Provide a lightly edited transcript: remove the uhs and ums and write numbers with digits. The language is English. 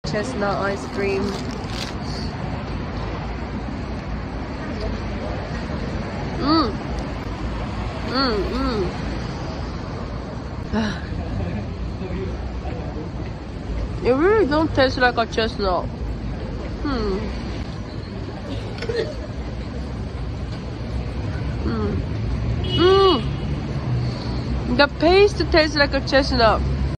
chestnut ice cream. It really don't taste like a chestnut. The paste tastes like a chestnut.